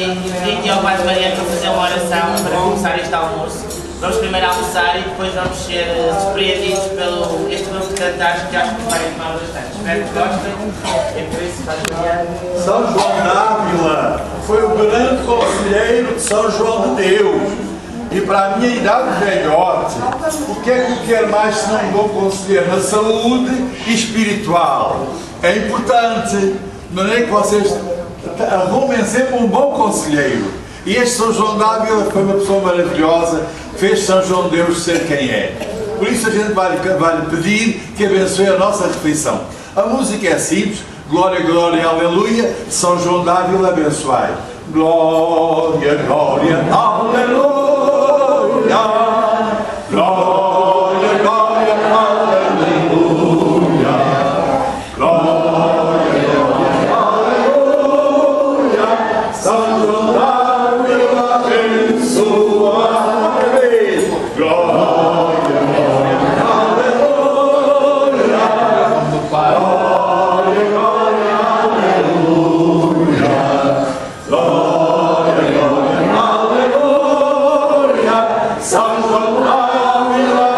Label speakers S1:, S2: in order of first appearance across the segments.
S1: pedi aqui ao Padre Mariano para fazer uma oração para começar este almoço. Vamos primeiro almoçar e depois vamos ser surpreendidos pelo este grupo de cantares que acho que nos vai animar bastante. Espero que gostem. É por isso, Padre Mariano.
S2: São João d'Ávila foi o grande conselheiro de São João de Deus. E para a minha idade velhote, o que é que eu quero mais se não um bom conselheiro? Na saúde espiritual. É importante, não é que vocês arrumem sempre um bom conselheiro. E este São João d'Ávila foi uma pessoa maravilhosa, fez São João de Deus ser quem é. Por isso a gente vai pedir que abençoe a nossa refeição. A música é simples, glória, glória, aleluia, São João d'Ávila abençoai. Glória, glória, aleluia. Glória, glória, aleluia. Glória, glória, aleluia. São João d'Ávila abençoai. Glória, glória, aleluia. Glória, glória, aleluia. Glória, glória, aleluia. São João d'Ávila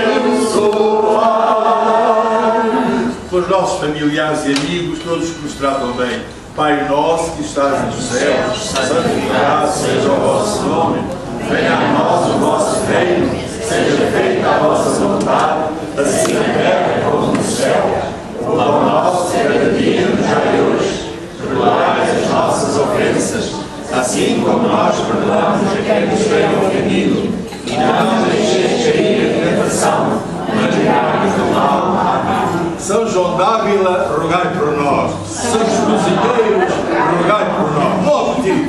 S2: abençoai. Os nossos familiares e amigos, todos que nos tratam bem. Pai nosso que estás nos céus, santificado seja o vosso nome. Venha a nós o vosso reino, seja feita a vossa vontade, assim na terra como no céu. O pão nosso de cada dia nos dai hoje. Perdoai as nossas ofensas, assim como nós perdoamos a quem nos tem ofendido. E não nos deixeis cair em tentação, mas livrai-nos do mal. Amém. São João d'Ávila, rogai por nós. Santos Cruziteiros, rogai por nós. Logo,